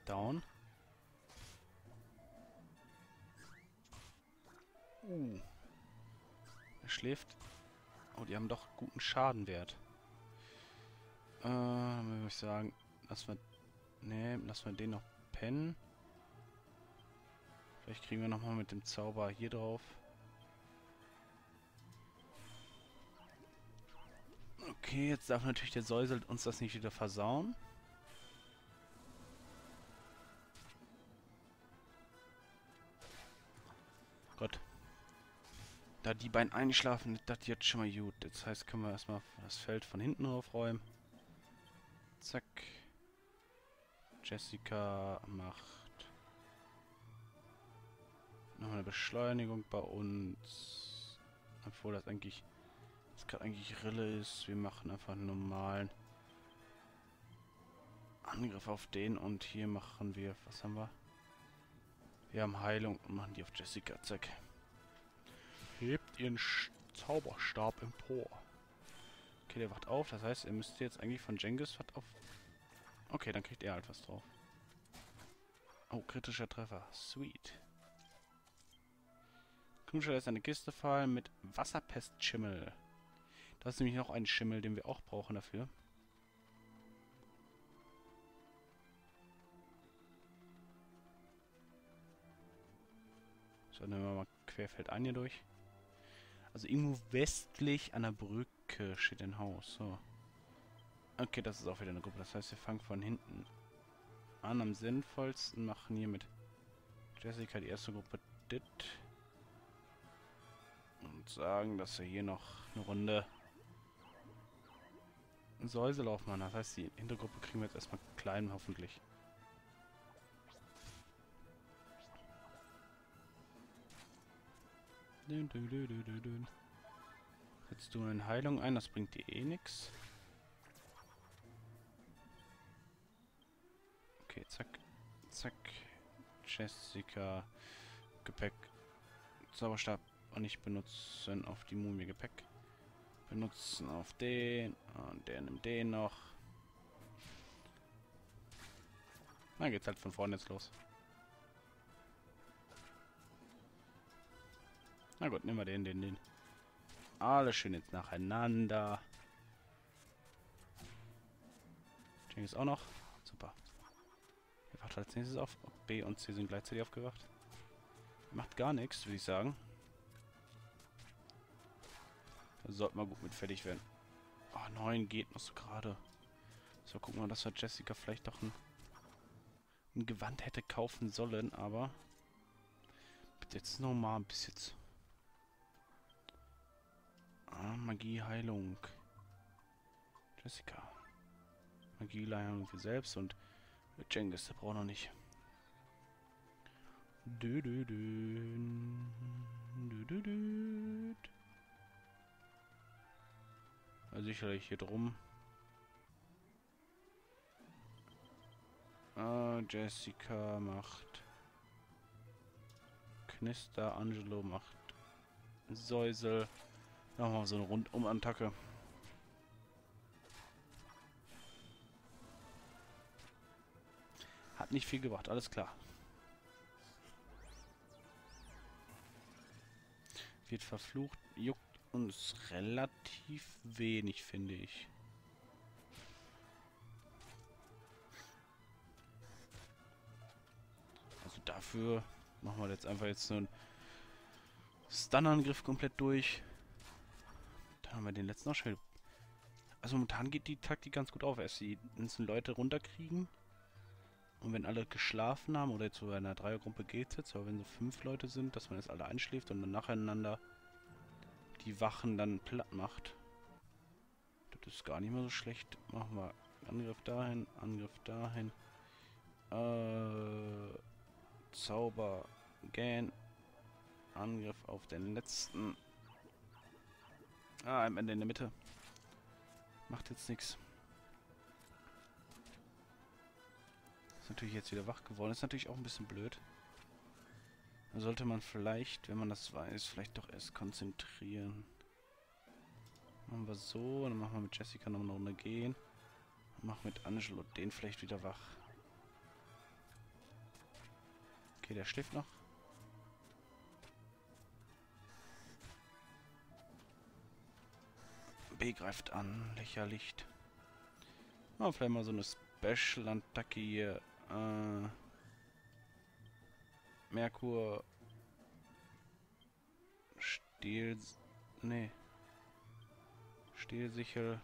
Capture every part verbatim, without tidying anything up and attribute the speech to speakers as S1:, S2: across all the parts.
S1: down. Uh. Er schläft. Oh, die haben doch guten Schadenwert. Äh, würde ich sagen, lassen wir... Ne, lassen wir den noch pennen. Vielleicht kriegen wir nochmal mit dem Zauber hier drauf. Okay, jetzt darf natürlich der Säusel uns das nicht wieder versauen. Gott. Da die beiden einschlafen, das jetzt schon mal gut. Das heißt, können wir erstmal das Feld von hinten aufräumen. Zack. Jessica macht noch eine Beschleunigung bei uns. Obwohl das eigentlich das gerade eigentlich Rille ist. Wir machen einfach einen normalen Angriff auf den und hier machen wir, was haben wir? Wir haben Heilung und machen die auf Jessica. Zack. Hebt ihren Sch Zauberstab empor. Okay, der wacht auf. Das heißt, er müsste jetzt eigentlich von Jengis was auf... Okay, dann kriegt er halt was drauf. Oh, kritischer Treffer. Sweet. Knuscher lässt eine Kiste fallen mit Wasserpestschimmel. Das ist nämlich noch ein Schimmel, den wir auch brauchen dafür. So, dann nehmen wir mal querfeldein hier durch. Also irgendwo westlich an der Brücke steht ein Haus. So. Okay, das ist auch wieder eine Gruppe. Das heißt, wir fangen von hinten an. Am sinnvollsten machen hier mit Jessica die erste Gruppe dit. Und sagen, dass wir hier noch eine Runde Säuselauf machen. Das heißt, die Hintergruppe kriegen wir jetzt erstmal klein, hoffentlich. Dün, dün, dün, dün, dün. Setzt du eine Heilung ein, das bringt dir eh nichts. Okay, zack, zack. Jessica, Gepäck, Zauberstab und nicht benutzen auf die Mumie Gepäck. Benutzen auf den und der nimmt den noch. Dann geht's halt von vorne jetzt los. Na gut, nehmen wir den, den, den. Alles schön jetzt nacheinander. Den ist auch noch. Super. Er wacht als nächstes auf. B und C sind gleichzeitig aufgewacht. Macht gar nichts, würde ich sagen. Da sollten wir gut mit fertig werden. Oh, neun geht noch so gerade. So, gucken wir, dass wir Jessica vielleicht doch ein, ein Gewand hätte kaufen sollen, aber jetzt noch mal bis jetzt. Ah, Magie, Heilung. Jessica. Magie, Heilung für selbst und Jengis, der braucht noch nicht. Dü -dü -dü. Dü -dü -dü. Also sicherlich hier drum. Ah, Jessica macht Knister, Angelo macht Säusel. Machen wir so eine Rundum-Attacke. Hat nicht viel gebracht, alles klar. Wird verflucht, juckt uns relativ wenig, finde ich. Also dafür machen wir jetzt einfach jetzt so einen Stun-Angriff komplett durch. Dann haben wir den letzten auch schnell. Also momentan geht die Taktik ganz gut auf. Erst die einzelnen Leute runterkriegen. Und wenn alle geschlafen haben, oder jetzt so bei einer Dreiergruppe geht es jetzt, aber wenn so fünf Leute sind, dass man jetzt alle einschläft und dann nacheinander die Wachen dann platt macht. Das ist gar nicht mehr so schlecht. Machen wir Angriff dahin, Angriff dahin. Äh, Zauber, Gan. Angriff auf den letzten. Ah, am Ende in der Mitte. Macht jetzt nichts. Ist natürlich jetzt wieder wach geworden. Ist natürlich auch ein bisschen blöd. Da sollte man vielleicht, wenn man das weiß, vielleicht doch erst konzentrieren. Machen wir so, dann machen wir mit Jessica noch eine Runde gehen. Und machen mit Angelo den vielleicht wieder wach. Okay, der schläft noch. B greift an. Lächerlich. Oh, vielleicht mal so eine Special-Attacke hier. Äh, Merkur. Stil... Nee. Stilsichel.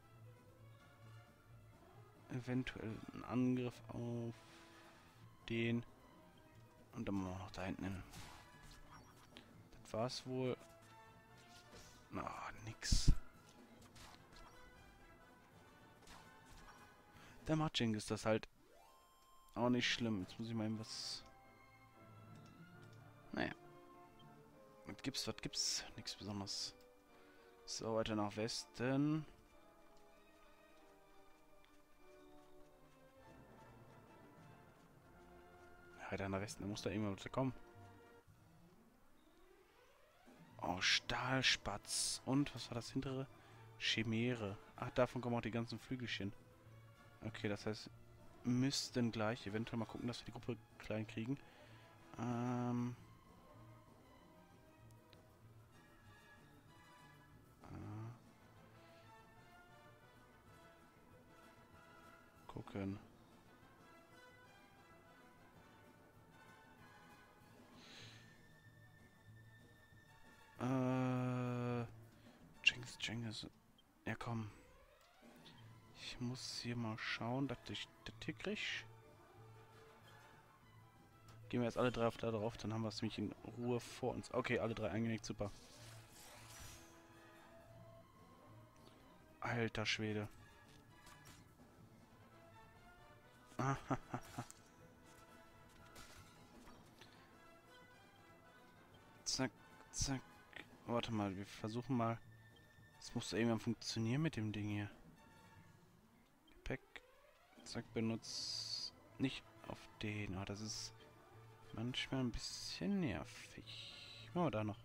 S1: Eventuell ein Angriff auf den. Und dann machen wir noch da hinten hin. Das war's wohl. Na, oh, nix. Der Matching ist das halt auch nicht schlimm. Jetzt muss ich mal eben was... Naja. Was gibt's, was gibt's? Nichts Besonderes. So, weiter nach Westen. Weiter nach Westen, da muss da irgendwas kommen. Oh, Stahlspatz. Und, was war das hintere? Chimäre. Ach, davon kommen auch die ganzen Flügelchen. Okay, das heißt, müssten gleich eventuell mal gucken, dass wir die Gruppe klein kriegen. Ähm... Gucken. Äh... Cengiz, Cengiz. Ja, komm. Ich muss hier mal schauen, dass ich das hier krieg. Gehen wir jetzt alle drei auf da drauf, dann haben wir es nämlich in Ruhe vor uns. Okay, alle drei eingelegt, super. Alter Schwede. Zack, zack. Warte mal, wir versuchen mal. Es muss irgendwann funktionieren mit dem Ding hier. Gepäck. Zack, benutzt nicht auf den. Oh, das ist manchmal ein bisschen nervig. Oh, da noch.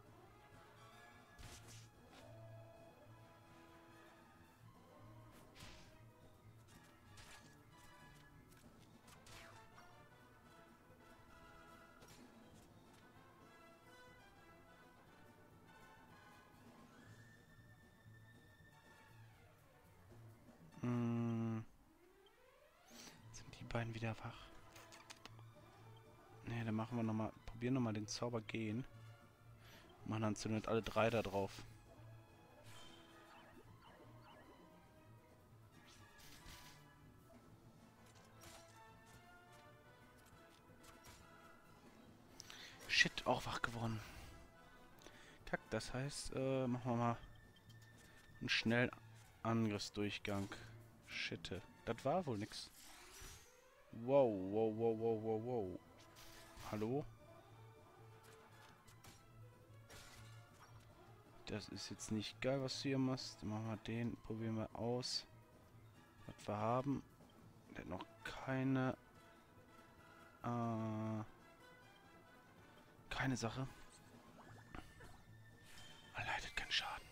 S1: Hm. Sind die beiden wieder wach? Ne, dann machen wir nochmal. Probieren nochmal den Zauber gehen. Machen dann zündet alle drei da drauf. Shit, auch wach geworden. Kack, das heißt, äh, machen wir mal einen schnellen Angriffsdurchgang. Shit, das war wohl nix. Wow, wow, wow, wow, wow, wow. Hallo? Das ist jetzt nicht geil, was du hier machst. Dann machen wir den, probieren wir aus. Was wir haben. Der hat noch keine... Äh, keine Sache. Er leidet keinen Schaden.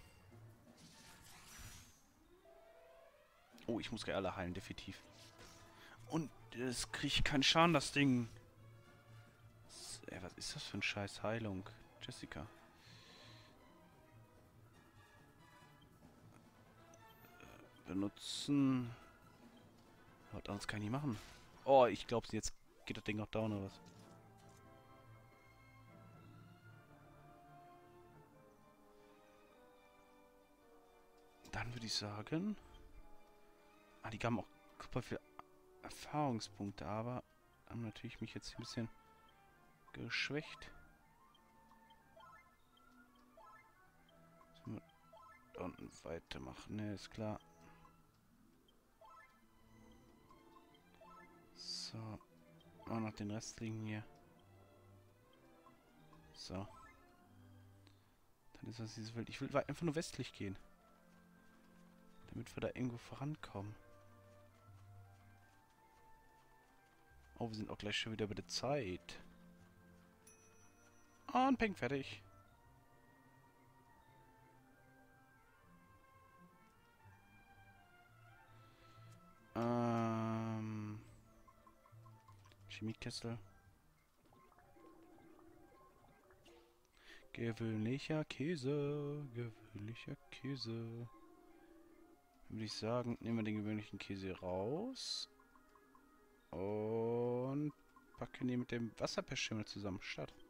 S1: Oh, ich muss gleich alle heilen, definitiv. Und es kriegt keinen Schaden, das Ding. Ey, was ist das für ein Scheiß Heilung? Jessica. Benutzen. Was anderes kann ich nicht machen. Oh, ich glaube, jetzt geht das Ding noch down oder was? Dann würde ich sagen... Ah, die gaben auch super viel Erfahrungspunkte, aber haben natürlich mich jetzt ein bisschen geschwächt. Sollen wir da unten weitermachen? Ne, ist klar. So. Auch noch den Rest liegen hier. So. Dann ist das diese Welt. Ich will einfach nur westlich gehen. Damit wir da irgendwo vorankommen. Oh, wir sind auch gleich schon wieder bei der Zeit. Und Peng, fertig. Ähm... Chemiekessel. Gewöhnlicher Käse. Gewöhnlicher Käse. Dann würde ich sagen, nehmen wir den gewöhnlichen Käse raus. Und packen die mit dem Wasserpestschimmel zusammen. Start.